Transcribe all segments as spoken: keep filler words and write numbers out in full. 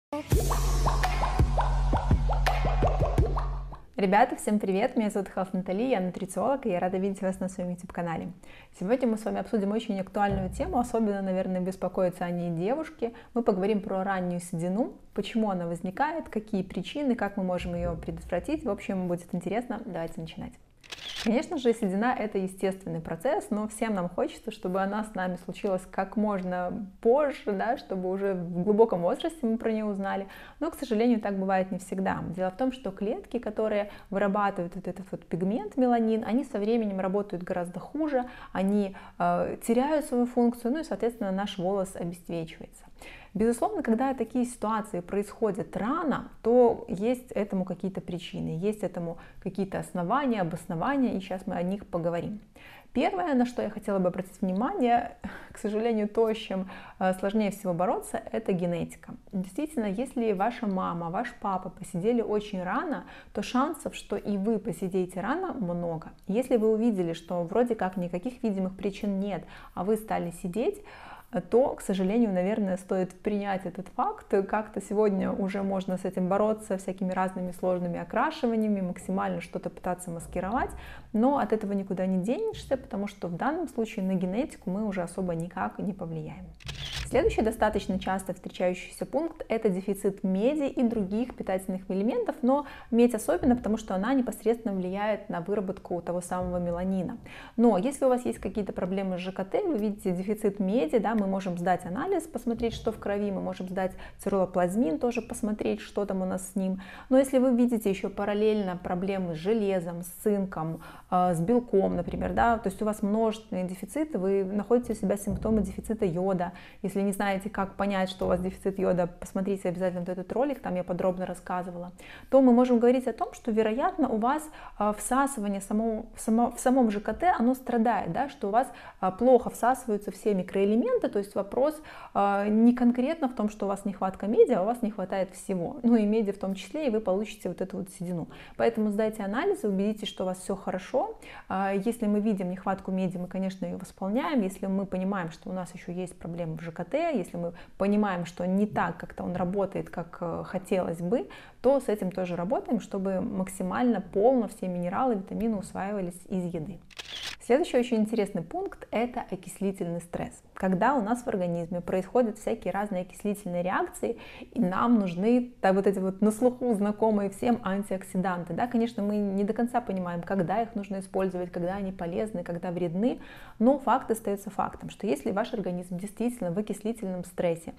Ребята, всем привет! Меня зовут Health Натали, я нутрициолог, и я рада видеть вас на своем YouTube-канале. Сегодня мы с вами обсудим очень актуальную тему, особенно, наверное, беспокоятся о ней девушки. Мы поговорим про раннюю седину, почему она возникает, какие причины, как мы можем ее предотвратить. В общем, будет интересно. Давайте начинать. Конечно же, седина – это естественный процесс, но всем нам хочется, чтобы она с нами случилась как можно позже, да, чтобы уже в глубоком возрасте мы про нее узнали. Но, к сожалению, так бывает не всегда. Дело в том, что клетки, которые вырабатывают вот этот вот пигмент меланин, они со временем работают гораздо хуже, они э, теряют свою функцию, ну и, соответственно, наш волос обесцвечивается. Безусловно, когда такие ситуации происходят рано, то есть этому какие-то причины, есть этому какие-то основания, обоснования, и сейчас мы о них поговорим. Первое, на что я хотела бы обратить внимание, к сожалению, то, с чем сложнее всего бороться, это генетика. Действительно, если ваша мама, ваш папа посидели очень рано, то шансов, что и вы посидите рано, много. Если вы увидели, что вроде как никаких видимых причин нет, а вы стали сидеть, то, к сожалению, наверное, стоит принять этот факт. Как-то сегодня уже можно с этим бороться всякими разными сложными окрашиваниями, максимально что-то пытаться маскировать, но от этого никуда не денешься, потому что в данном случае на генетику мы уже особо никак не повлияем. Следующий достаточно часто встречающийся пункт – это дефицит меди и других питательных элементов, но медь особенно, потому что она непосредственно влияет на выработку того самого меланина. Но если у вас есть какие-то проблемы с ЖКТ, вы видите дефицит меди, да, мы можем сдать анализ, посмотреть, что в крови, мы можем сдать цирролоплазмин, тоже посмотреть, что там у нас с ним. Но если вы видите еще параллельно проблемы с железом, с цинком, с белком, например, да, то есть у вас множественные дефициты, вы находите у себя симптомы дефицита йода. Если не знаете, как понять, что у вас дефицит йода, посмотрите обязательно вот этот ролик, там я подробно рассказывала, то мы можем говорить о том, что, вероятно, у вас всасывание само, само, в самом ЖКТ, оно страдает, да, что у вас плохо всасываются все микроэлементы, то есть вопрос не конкретно в том, что у вас нехватка меди, а у вас не хватает всего, ну и меди в том числе, и вы получите вот эту вот седину. Поэтому сдайте анализы, убедитесь, что у вас все хорошо. Если мы видим нехватку меди, мы, конечно, ее восполняем. Если мы понимаем, что у нас еще есть проблемы в ЖКТ, если мы понимаем, что не так как-то он работает, как хотелось бы, то с этим тоже работаем, чтобы максимально полно все минералы, витамины усваивались из еды. Следующий очень интересный пункт – это окислительный стресс. Когда у нас в организме происходят всякие разные окислительные реакции, и нам нужны так, вот эти вот на слуху знакомые всем антиоксиданты. Да, конечно, мы не до конца понимаем, когда их нужно использовать, когда они полезны, когда вредны, но факт остается фактом, что если ваш организм действительно в окислительном стрессе,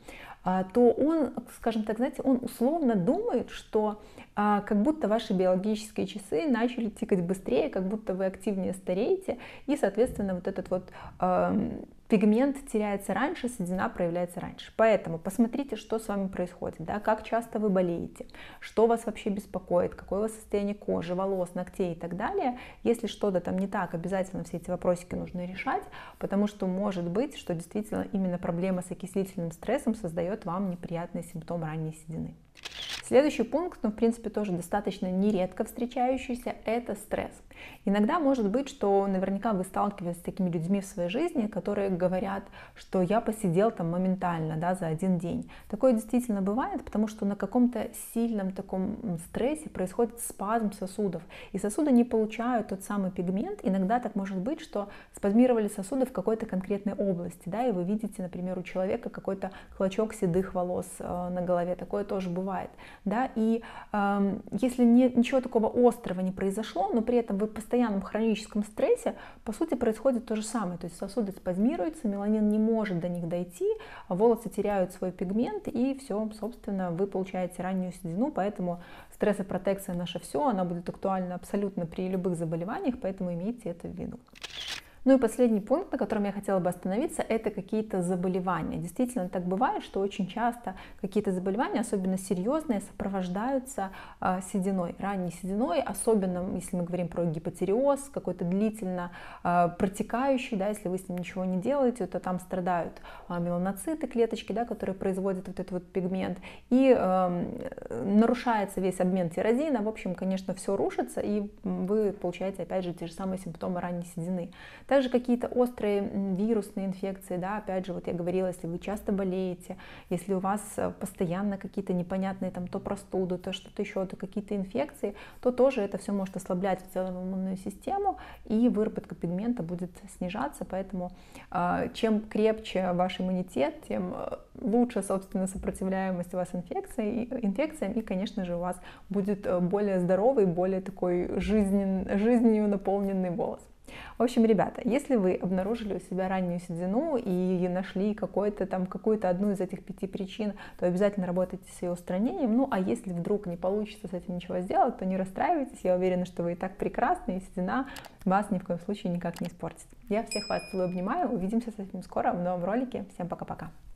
то он, скажем так, знаете, он условно думает, что как будто ваши биологические часы начали тикать быстрее, как будто вы активнее стареете, и, соответственно, вот этот вот э, пигмент теряется раньше, седина проявляется раньше. Поэтому посмотрите, что с вами происходит, да, как часто вы болеете, что вас вообще беспокоит, какое у вас состояние кожи, волос, ногтей и так далее. Если что-то там не так, обязательно все эти вопросики нужно решать, потому что может быть, что действительно именно проблема с окислительным стрессом создает вам неприятный симптом ранней седины. Следующий пункт, ну, в принципе, тоже достаточно нередко встречающийся, это стресс. Иногда может быть, что наверняка вы сталкиваетесь с такими людьми в своей жизни, которые говорят, что я посидел там моментально, да, за один день. Такое действительно бывает, потому что на каком-то сильном таком стрессе происходит спазм сосудов, и сосуды не получают тот самый пигмент. Иногда так может быть, что спазмировали сосуды в какой-то конкретной области, да, и вы видите, например, у человека какой-то клочок седых волос э, на голове, такое тоже бывает. Да, и э, если не, ничего такого острого не произошло, но при этом вы в постоянном хроническом стрессе, по сути, происходит то же самое. То есть сосуды спазмируются, меланин не может до них дойти, волосы теряют свой пигмент, и все, собственно, вы получаете раннюю седину, поэтому стрессопротекция наша все, она будет актуальна абсолютно при любых заболеваниях, поэтому имейте это в виду. Ну и последний пункт, на котором я хотела бы остановиться, это какие-то заболевания. Действительно, так бывает, что очень часто какие-то заболевания, особенно серьезные, сопровождаются э, сединой, ранней сединой, особенно если мы говорим про гипотиреоз, какой-то длительно э, протекающий, да, если вы с ним ничего не делаете, то там страдают э, меланоциты, клеточки, да, которые производят вот этот вот пигмент, и э, нарушается весь обмен тирозина, в общем, конечно, все рушится, и вы получаете, опять же, те же самые симптомы ранней седины. Также какие-то острые вирусные инфекции, да, опять же, вот я говорила, если вы часто болеете, если у вас постоянно какие-то непонятные там то простуды, то что-то еще, то какие-то инфекции, то тоже это все может ослаблять в целом иммунную систему, и выработка пигмента будет снижаться, поэтому э, чем крепче ваш иммунитет, тем лучше, собственно, сопротивляемость у вас инфекциям, инфекциям, и, конечно же, у вас будет более здоровый, более такой жизнен, жизнью наполненный волос. В общем, ребята, если вы обнаружили у себя раннюю седину и нашли какой-то там, какую-то одну из этих пяти причин, то обязательно работайте с ее устранением. Ну, а если вдруг не получится с этим ничего сделать, то не расстраивайтесь. Я уверена, что вы и так прекрасны, и седина вас ни в коем случае никак не испортит. Я всех вас целую, обнимаю. Увидимся с этим скоро в новом ролике. Всем пока-пока.